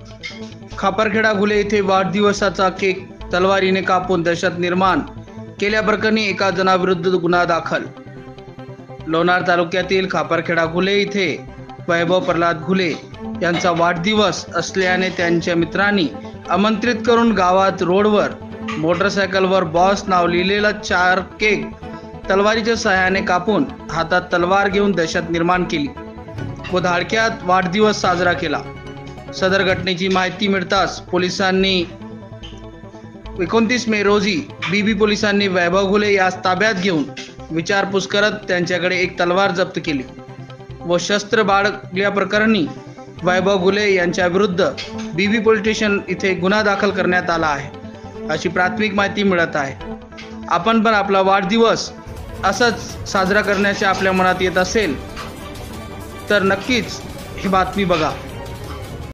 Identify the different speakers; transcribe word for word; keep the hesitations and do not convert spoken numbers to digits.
Speaker 1: खापरखेडा घुले येथे वाढदिवसाचा केक तलवारीने कापून दहशत निर्माण केल्याप्रकरणी एका जणाविरुद्ध गुन्हा दाखल। लोणार तालुक्यातील खापरखेडा घुले येथे वैभव प्रल्हाद घुले यांचा वाढदिवस असल्याने त्यांच्या मित्रांनी आमंत्रित करून गावात रोडवर मोटरसायकलवर बॉस नाव लिहिलेला चार केक तलवारीच्या सहाय्याने कापून हातात तलवार घेऊन दहशत निर्माण केली व धडक्यात वाढदिवस साजरा केला। सदर घटनेची माहिती मिळताच पोलिसांनी एकोणतीस मे रोजी बीबी पोलिसांनी वैभव घुले यास ताब्यात घेऊन विचारपूस करत त्यांच्याकडे एक तलवार जप्त केली व शस्त्र बाळगल्याप्रकरणी वैभव घुले यांच्या विरुद्ध बीबी पोलीस स्टेशन इथे गुन्हा दाखल करण्यात आला आहे अशी प्राथमिक माहिती मिळत आहे। आपण पण आपला वाढदिवस असंच साजरा करण्याचे आपल्या मनात येत असेल तर नक्कीच ही बातमी बघा।